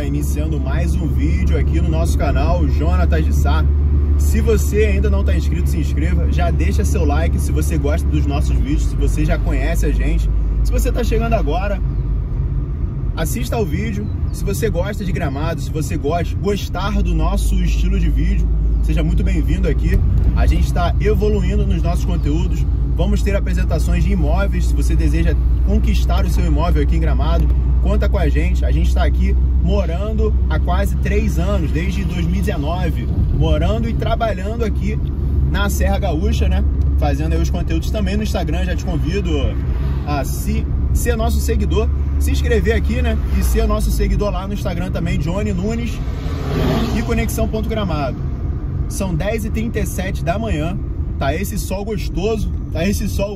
iniciando mais um vídeo aqui no nosso canal Jonatas de Sá. Se você ainda não está inscrito, se inscreva, já deixa seu like se você gosta dos nossos vídeos, se você já conhece a gente. Se você está chegando agora, assista ao vídeo. Se você gosta de Gramado, se você gostar do nosso estilo de vídeo, seja muito bem-vindo aqui. A gente está evoluindo nos nossos conteúdos. Vamos ter apresentações de imóveis. Se você deseja conquistar o seu imóvel aqui em Gramado, conta com a gente. A gente está aqui morando há quase 3 anos, desde 2019, morando e trabalhando aqui na Serra Gaúcha, né? Fazendo aí os conteúdos também no Instagram. Já te convido a ser nosso seguidor, se inscrever aqui, né? E ser nosso seguidor lá no Instagram também, Johnny Nunes e Conexão.gramado. São 10h37 da manhã, tá esse sol gostoso, tá esse sol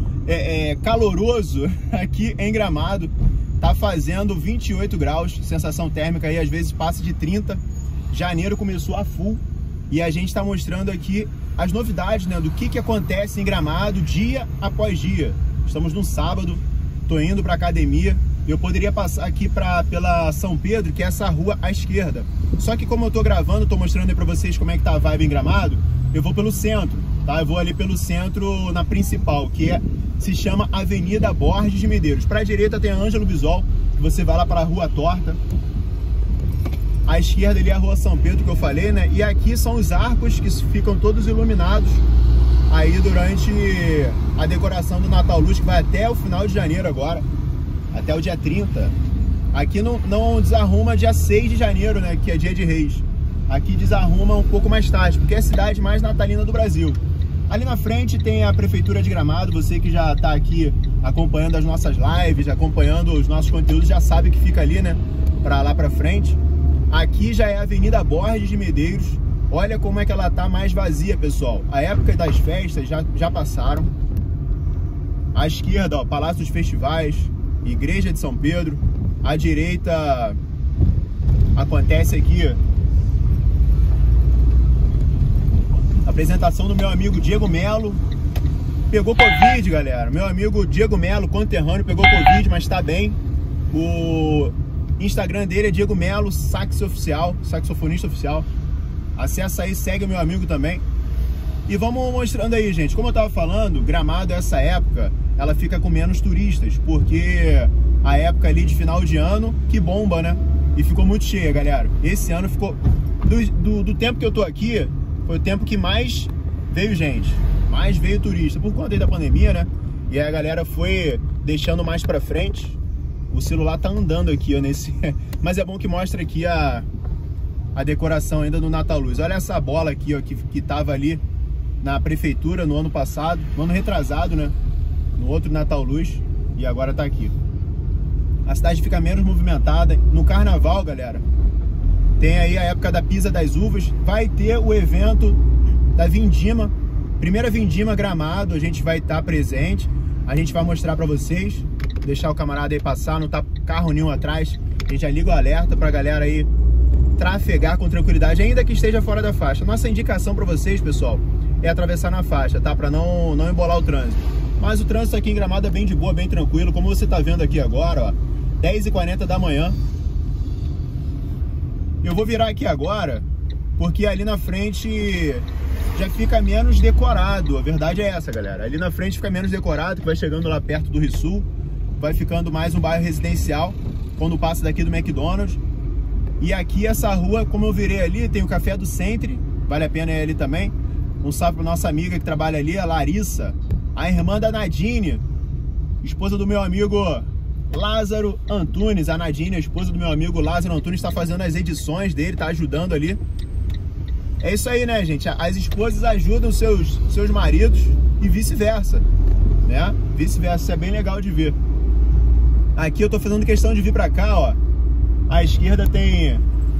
caloroso aqui em Gramado. Tá fazendo 28 graus, sensação térmica aí às vezes passa de 30. Janeiro começou a full e a gente tá mostrando aqui as novidades, né, do que acontece em Gramado dia após dia. Estamos no sábado, tô indo pra academia. Eu poderia passar aqui pela São Pedro, que é essa rua à esquerda. Só que como eu tô gravando, tô mostrando aí pra vocês como é que tá a vibe em Gramado, eu vou pelo centro, tá? Eu vou ali pelo centro, na principal, que se chama Avenida Borges de Medeiros. Pra direita tem a Ângelo Bisol, que você vai lá para a Rua Torta. À esquerda ali é a Rua São Pedro, que eu falei, né? E aqui são os arcos que ficam todos iluminados aí durante a decoração do Natal Luz, que vai até o final de janeiro agora, até o dia 30. Aqui não desarruma dia 6 de janeiro, né, que é dia de Reis. Aqui desarruma um pouco mais tarde, porque é a cidade mais natalina do Brasil. Ali na frente tem a Prefeitura de Gramado. Você que já está aqui acompanhando as nossas lives, acompanhando os nossos conteúdos, já sabe que fica ali, né, para lá para frente. Aqui já é a Avenida Borges de Medeiros. Olha como é que ela tá mais vazia, pessoal. A época das festas já passaram. À esquerda, ó, Palácio dos Festivais, Igreja de São Pedro. À direita acontece aqui a apresentação do meu amigo Diego Melo. Pegou Covid, galera. Meu amigo Diego Melo, conterrâneo, pegou Covid, mas tá bem. O Instagram dele é Diego Melo, saxofonista oficial. Acessa aí, segue o meu amigo também. E vamos mostrando aí, gente. Como eu tava falando, Gramado, essa época, ela fica com menos turistas, porque a época ali de final de ano que bomba, né? E ficou muito cheia, galera. Esse ano ficou... Do tempo que eu tô aqui, foi o tempo que mais veio gente, mais veio turista, por conta aí da pandemia, né? E aí a galera foi deixando mais pra frente. O celular tá andando aqui, ó, nesse... Mas é bom que mostra aqui a decoração ainda do Natal Luz. Olha essa bola aqui, ó, que tava ali na prefeitura no ano passado, no ano retrasado, né? No outro Natal Luz, e agora tá aqui. A cidade fica menos movimentada. No carnaval, galera, tem aí a época da Pisa das Uvas. Vai ter o evento da Vindima, primeira Vindima Gramado. A gente vai estar presente. A gente vai mostrar pra vocês. Deixar o camarada aí passar, não tá carro nenhum atrás. A gente já liga o alerta pra galera aí trafegar com tranquilidade, ainda que esteja fora da faixa. Nossa indicação pra vocês, pessoal, é atravessar na faixa, tá? Pra não embolar o trânsito. Mas o trânsito aqui em Gramado é bem de boa, bem tranquilo. Como você tá vendo aqui agora, ó, 10h40 da manhã. Eu vou virar aqui agora, porque ali na frente já fica menos decorado. A verdade é essa, galera. Ali na frente fica menos decorado, que vai chegando lá perto do Rio-Sul. Vai ficando mais um bairro residencial, quando passa daqui do McDonald's. E aqui essa rua, como eu virei ali, tem o Café do Centre, vale a pena ir ali também. Um salve pra nossa amiga que trabalha ali, a Larissa, a irmã da Nadine, esposa do meu amigo Lázaro Antunes. A Nadine, a esposa do meu amigo Lázaro Antunes, está fazendo as edições dele, tá ajudando ali. É isso aí, né, gente? As esposas ajudam seus maridos e vice-versa, né? Vice-versa, isso é bem legal de ver. Aqui eu tô fazendo questão de vir pra cá, ó. À esquerda tem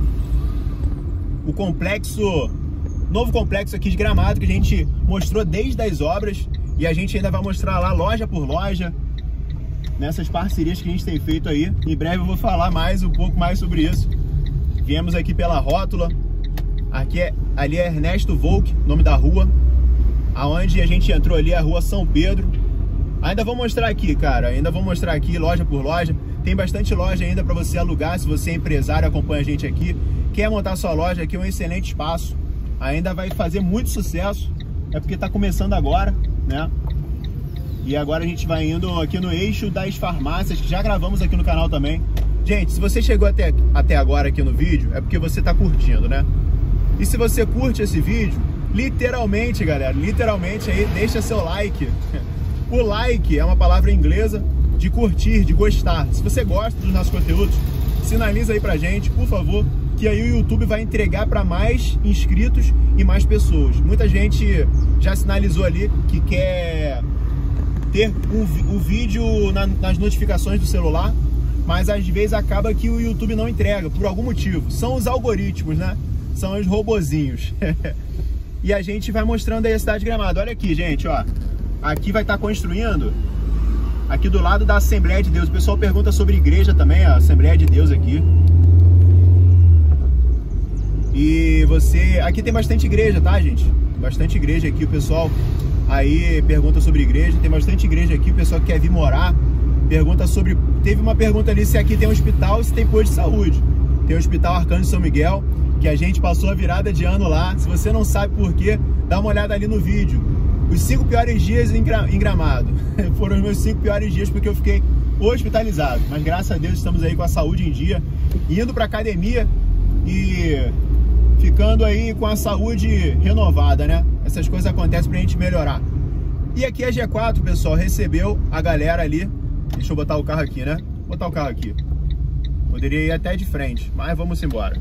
o complexo, novo complexo aqui de Gramado, que a gente mostrou desde as obras. E a gente ainda vai mostrar lá, loja por loja, nessas parcerias que a gente tem feito aí. Em breve eu vou falar um pouco mais sobre isso. Viemos aqui pela rótula. Ali é Ernesto Volk, nome da rua. Aonde a gente entrou ali é a Rua São Pedro. Ainda vou mostrar aqui, cara, ainda vou mostrar aqui loja por loja. Tem bastante loja ainda para você alugar, se você é empresário, acompanha a gente aqui, quer montar sua loja, aqui é um excelente espaço. Ainda vai fazer muito sucesso, é porque tá começando agora, né? E agora a gente vai indo aqui no eixo das farmácias, que já gravamos aqui no canal também. Gente, se você chegou até agora aqui no vídeo, é porque você tá curtindo, né? E se você curte esse vídeo, literalmente, galera, literalmente aí, deixa seu like. O like é uma palavra inglesa de curtir, de gostar. Se você gosta dos nossos conteúdos, sinaliza aí pra gente, por favor, que aí o YouTube vai entregar para mais inscritos e mais pessoas. Muita gente já sinalizou ali que quer ter o vídeo nas notificações do celular, mas às vezes acaba que o YouTube não entrega, por algum motivo. São os algoritmos, né? São os robozinhos. E a gente vai mostrando aí a cidade de Gramado. Olha aqui, gente, ó. Aqui vai estar construindo, aqui do lado da Assembleia de Deus. O pessoal pergunta sobre igreja também, a Assembleia de Deus aqui. E você... Aqui tem bastante igreja, tá, gente? Bastante igreja aqui, o pessoal aí pergunta sobre igreja. Tem bastante igreja aqui, o pessoal que quer vir morar pergunta sobre... Teve uma pergunta ali se aqui tem um hospital, se tem posto de saúde. Tem o Hospital Arcanjo São Miguel, que a gente passou a virada de ano lá. Se você não sabe por quê, dá uma olhada ali no vídeo. Os 5 piores dias em Gramado. Foram os meus 5 piores dias porque eu fiquei hospitalizado. Mas graças a Deus estamos aí com a saúde em dia, indo pra academia e ficando aí com a saúde renovada, né? Essas coisas acontecem pra gente melhorar. E aqui a G4, pessoal, recebeu a galera ali. Deixa eu botar o carro aqui, né? Vou botar o carro aqui. Poderia ir até de frente, mas vamos embora.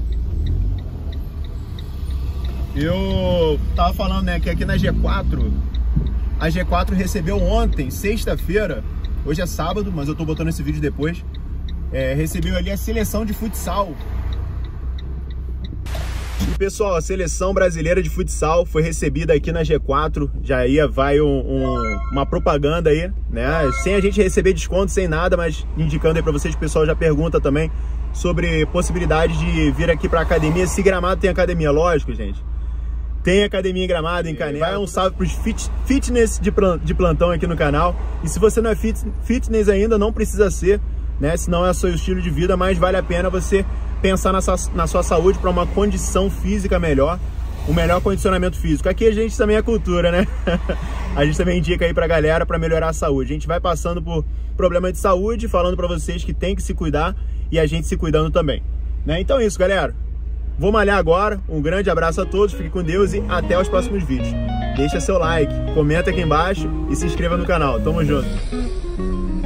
Eu tava falando, né, que aqui na G4, a G4 recebeu ontem, sexta-feira, hoje é sábado, mas eu tô botando esse vídeo depois, recebeu ali a seleção de futsal. E pessoal, a seleção brasileira de futsal foi recebida aqui na G4, já vai uma propaganda aí, né, sem a gente receber desconto, sem nada, mas indicando aí pra vocês, o pessoal já pergunta também sobre possibilidade de vir aqui pra academia, se Gramado tem academia, lógico, gente. Tem academia em Gramado, em Canela. Vai um salve pros fitness de plantão aqui no canal. E se você não é fitness ainda, não precisa ser, né? Senão é o seu estilo de vida, mas vale a pena você pensar na sua saúde para uma condição física melhor, um melhor condicionamento físico. Aqui a gente também é cultura, né? A gente também indica aí pra galera para melhorar a saúde. A gente vai passando por problema de saúde, falando para vocês que tem que se cuidar e a gente se cuidando também, né? Então é isso, galera. Vou malhar agora, um grande abraço a todos, fique com Deus e até os próximos vídeos. Deixa seu like, comenta aqui embaixo e se inscreva no canal. Tamo junto!